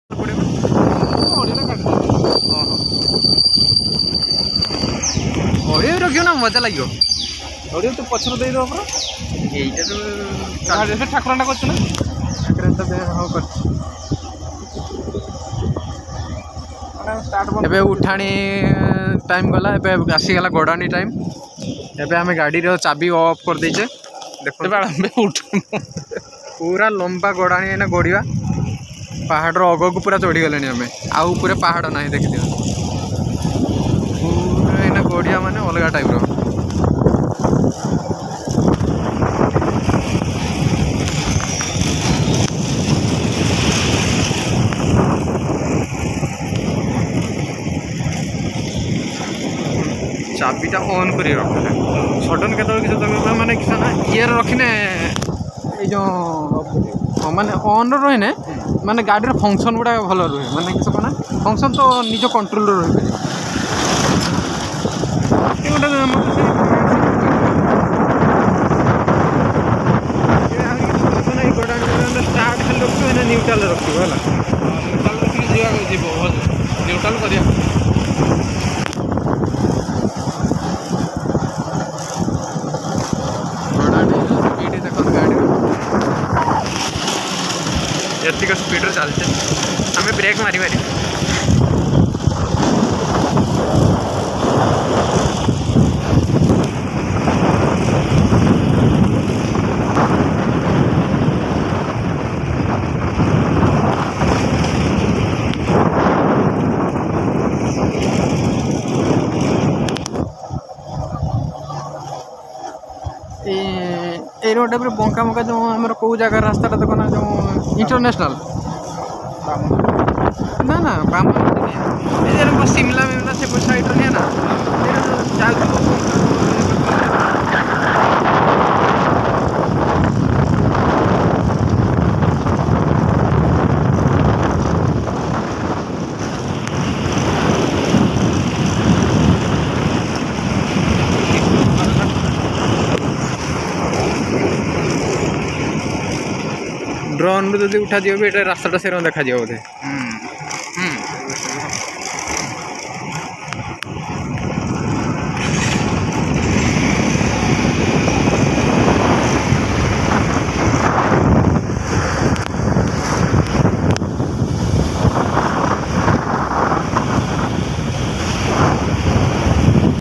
अड़िया रखियो ना मजा लगे अड़िया तो पछर दे दो पूरा यहीटा तो ठाकुराटा करछ ना हाँ कर स्टार्ट एबे उठाणी टाइम गला एबे आसीगला गड़ाणी टाइम एबे आमे गाड़ी रो चाबी ऑफ कर देचे देखो उठ पूरा लंबा गड़ाणी है ना गड़िया पहाड़ रो अग को पूरा चढ़ी गले आमे आउ पूरे पहाड़ ना देखि दियो पूरा है ना गड़िया माने अलग टाइप रो चाबीटा ऑन कर रखले सडन के माने किसा ना ये रखने जो माने ऑन रही माने गाड़ी फंक्शन गुड़ा भल रुहे माने किस कना फंक्शन तो निज कंट्रोल रही स्टार्ट खाली रखिए न्यूट्राल रखिए न्यूट्राल कर एतिक स्पीड चलते आम ब्रेक मारी मारी रोड पर बंका बंका जो आम कौ जगह रास्ता देखो ना जो इंटरनेशनल ना ना बाम शिमला मिमला से साइड नहीं ना ड्रोन रू जब उठा दियो भी रास्ता से देखा बोधे